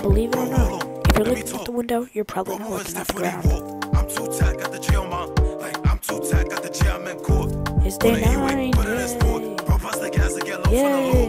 believe it or not, if you're looking out the window, you're probably not looking at the ground. I'm too tight, got the G on my, like, I'm too tight, got the G, I'm in court. It's day 9, yay! Yay!